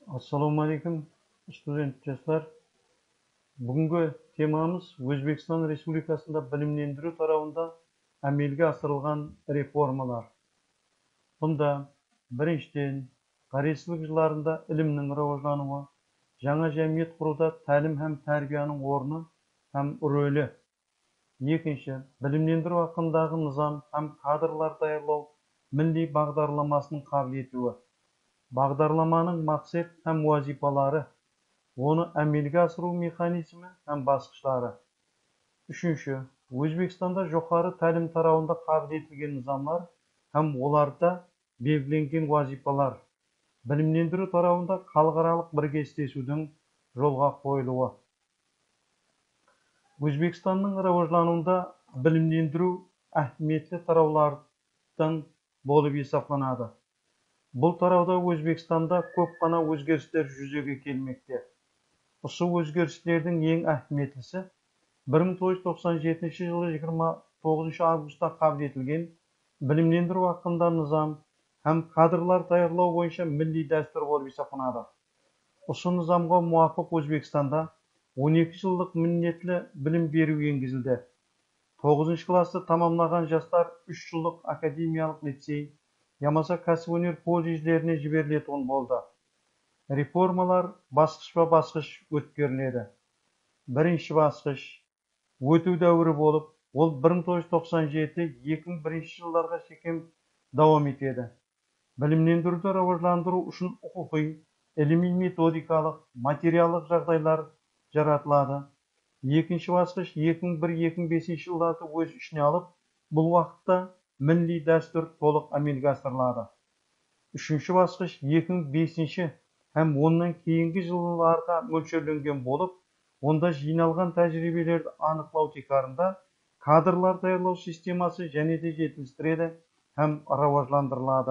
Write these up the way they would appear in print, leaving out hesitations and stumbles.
Assalomu alaykum student do'stlar. Bugungi temamiz O'zbekiston Respublikasida bilimlendirish tarafında amalga oshirilgan reformalar. Bunda birinchidan, qarshilik yillarında ilmning rivojlanuvi, жаңа jamiyat quruvda ta'lim ham tarbiyaning o'rni ham roli. Ikkinchi, bilimlendirish haqidagi nizom ham kadrlar tayyorlov milliy бағдарламасының qabiliyeti. Бағдарламаның maqsad ham vazifalari, onu amalga oshirish mexanizmi ham bosqichlari. Üçüncü, O'zbekistonda yuqori ta'lim tarafında qabiliyetli nizomlar ham ularda belgilangan vazifalar. Bilimlendirish tarafında xalqarалық birgaşleşuning yo'lga qo'yiluvi. O'zbekistonning rivojlanuvida bilimlendirish ahamiyatli taraflardan bo'lib hisoblanadi. Bu tarafda O'zbekistonda ko'p qana o'zgarishlar yuzaga kelmoqda. Şu o'zgarishlarning eng ahamiyatlisi 1997 yılı 29 avgustda qabul etilgan bilimlendirish haqida nizom ham kadrlar tayyorlov bo'yicha milliy dastur bo'lib hisoblanadi. Şu nizomga muvofiq O'zbekistonda 12 yillik minnetli bilim beruv yengizildi. 9 klassda tamamlagan yoshlar 3 yillik akademiyalik litsey, yamasa kasb-hunar kollejlerine jiberiladigan bo'ldi. Reformalar bosqichma-bosqich o'tkaziladi. Birinchi bosqich o'tuv davri bo'lib, ол 1997-2001 yillarga chekim davom etadi. Bilimlendirishni rivojlantirish uchun huquqiy, ilmiy metodikalik, materiallik жағдайлар yaratiladi. Ikkinchi bosqich 2001-2005 yillarda o'z ishini olib, bu vaqtda milliy dastur to'liq amalga oshiriladi. Üçüncü bosqich 2005 hem ondan keyingi yıllarda mo'ljallangan bo'lib, onda jiyналған tajribalarni aniqlov tekrarında kadrlar tayyorlov sistemasi yanada жетілдіреді hem rivojlantiriladi.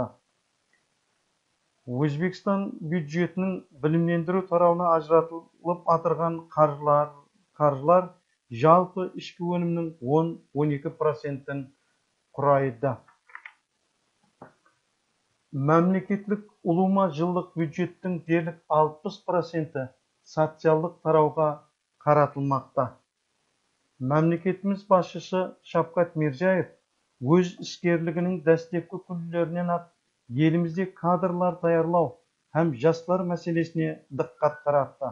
O'zbekiston byudjetining bilimlendirish tarafına ajratılib o'tirgan qarjlar жалпы ішкі өнімнің 10-12%-ін құрайды. Memleketlik uluma yıllık büdjetin derlik 60%'i sosyallık tarafga qaratılmakta. Memleketimiz başçısı Şavkat Mirziyoyev öz iskerliginin dastlabki kunlaridan elimizde kadrlar tayyorlov hem yoshlar meselesine diqqat qaratdi.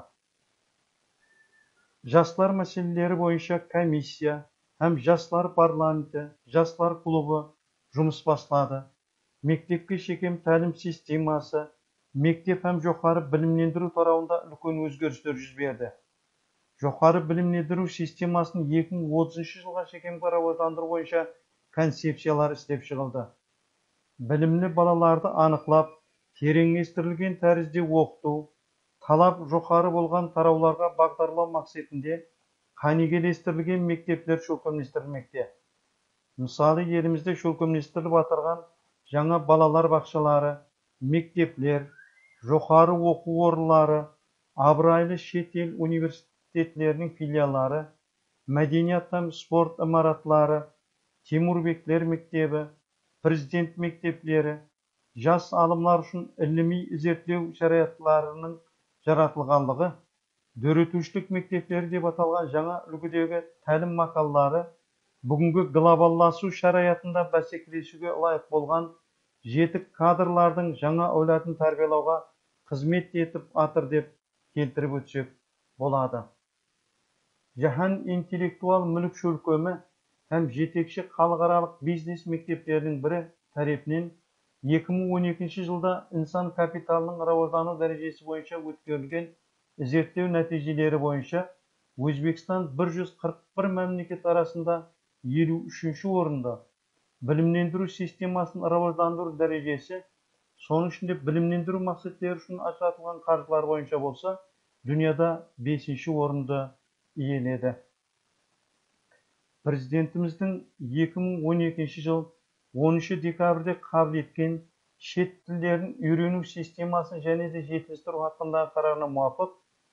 Yoshlar meseleleri boyunca komissiya hem yoshlar parlamenti, yoshlar klubi жұмыс boshladi. Mektepke çekim ta'lim sistemasi, mektep hem yuqori bilimlendirish tarafında ulkan o'zgarishlar yuz berdi. Yuqori bilimlendirish sistemasini 2030 yılga çekimga rivojlantirish bo'yicha konsepsiyalar ishlab chiqildi. Bilimli balalarni aniqlab, terenlashtirilgan tarzda o'qituv, talab yuqori bo'lgan taraflarga бағдарлау maqsadida qaniygelashtirilgan mektepler cho'qimlashtirilmoqda. Misali yerimizde cho'qimlashtirilib o'tirgan жаңа балалар бақшалары, мектеплер, жоғары оқу орынлары, абырайлы шет ел университеттерінің филиалдары, мәдениет һәм спорт имаратлары, Темурбектер мектебі, президент мектеплері, жас алымлар үшін ilmi зерттеу шараятларының жаратылғанлығы, дөретушілік мектеплері деп аталған жаңа үлгідегі тәлім мақалалары бүгінгі глобаллашу шараятында бәсекелесуге лайық болған жетік кадрлардың жаңа өлатын тәрбиелауға қызмет етіп атыр деп келтіріп өтсек болады. Жаһан интеллектуал мүлік шөлкөмі һәм жетекші халықаралық бизнес мектептерінің бірі тарапынан 2012 жылда insan капиталының рivojlану дәрежесі бойынша өткізілген зерттеу нәтижелері бойынша Өзбекстан 141 мемлекет арасында 53. орында. Bilimlendirу системасын rivojlantırу дәрежесі, соның ішінде bilimlendirу maqsadları үшін ajratılған қаржылар бойынша болса, dünyada 5. орында иеледі. Президентіміздің 2012 жыл 13 декабрьде қабыл еткен шет тілдерін үйрену системасын және де жетілдіру hakkınдағы қарарына muvofiq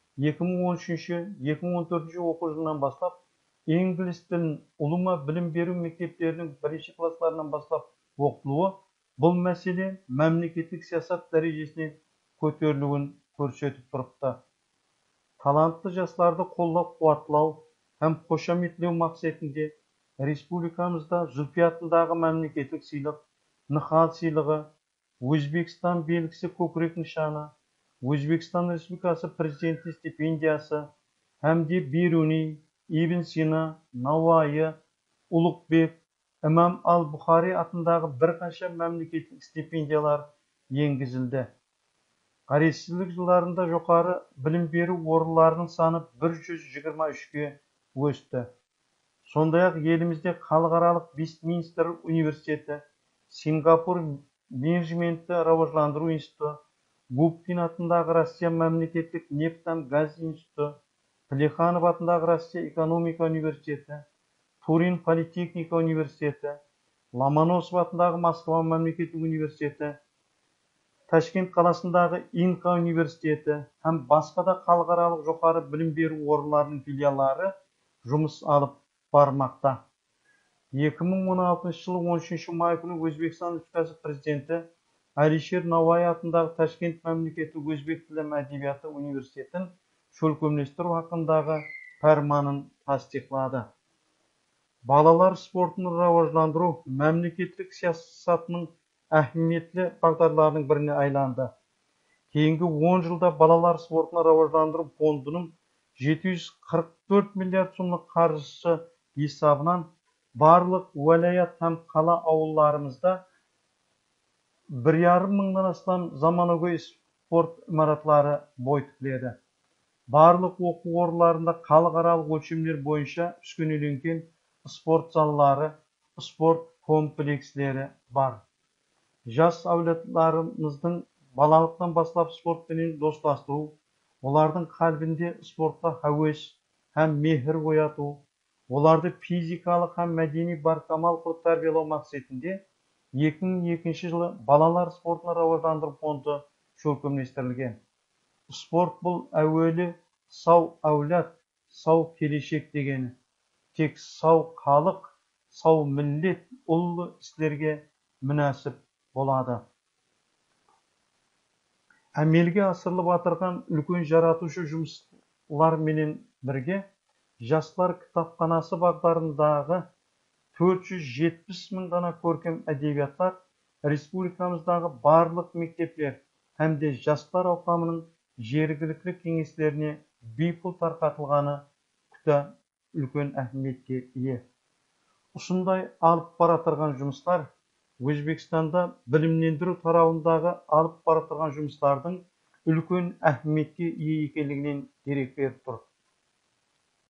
2013-2014 оқу жылынан бастап İngiliz тілін uluma bilim беру мектептерінің бірінші классларынан бастап оқытылуы бұл мәселе мемлекеттік саясат дәрежесіне көтерілуін көрсетіп тұрыпты. Талантты жастарды қолдап қуатлау һәм қошаметлеу мақсатында республикамызда Зүлфия атындағы мемлекеттік сыйлық, Нихал сыйлығы, Өзбекстан белгісі көкірек нышаны, Өзбекстан Республикасы президенті стипендиясы, Hamdi Biruni, İbn Sina, Navai, Ulug'bek, İmam al-Buxoriy atınдағы бірқанша мемлекеттік стипендиялар енгізілді. Қаресіздік жылдарында жоғары білім беру орындарының саны 123-ге өсті. Сондай-ақ елімізде халықаралық Вестминстер университеті, Сингапур менеджментті рауажландыру институты, Губкин атындағы Россия мемлекеттік нефть һәм газ институты, Плеханов атындағы Россия экономика университеті, Турин политехника университеті, Ломоносов атындағы Москва мемлекеттік университеті, Ташкент қаласындағы Инка университеті һәм басқа да халықаралық жоғары білім беру орындарының филиалдары жұмыс алып бармақта. 2016 жылы 13 май күні Өзбекстан Республикасы президенті Алишер Наваи атындағы Ташкент мемлекеттік өзбек тілі әдебиеті университетін шөлкемлестіру хақындағы фәрманын тастиқлады. Балалар спортын рауажландыру мемлекеттік саясатының әһмиетлі бағдарларының біріне айланды. Кейінгі 10 жылда балалар спортын рауажландыру фондының 744 миллиард сомлық қаржысы есабынан барлық уәлаят һәм қала ауылдарымызда 1,5 мыңнан астам заманауи спорт имараттары бой тігіледі. Барлық оқу орындарында халықаралық өлшемдер бойынша үскөнеленген спорт заллары, спорт комплекслері бар. Жас әулетларымыздың балалықтан бастап спортпенен достастыру, олардың қалбінде спортқа хәуес һәм мехір ояту, оларды физикалық һәм мәдени баркамал қылып тәрбиелеу мақсатында 2002 жылы балалар спортын рауажландыру фонды шөлкемлестірілген. Спорт бұл әуелі сау әулет, сау келешек дегені. Тек сау халық, сау миллет ұлы істерге мүнәсіп болады. Әмелге асырылып атырған үлкен жаратушы жұмыслар менен бірге жастар кітапханасы бағдарындағы 470 мың дана көркем әдебиеттар республикамыздағы барлық мектеплер һәмде жастар алқамының жергілікті кеңестеріне бейпұл тарқатылғаны күтә үлкен әһмиетке ие. Осындай алып баратырған жұмыстар Өзбекстанда білімдендіру тарауындағы алып баратырған жұмыстардың үлкен әһмиетке ие екенлігінен дерек беріп тұр.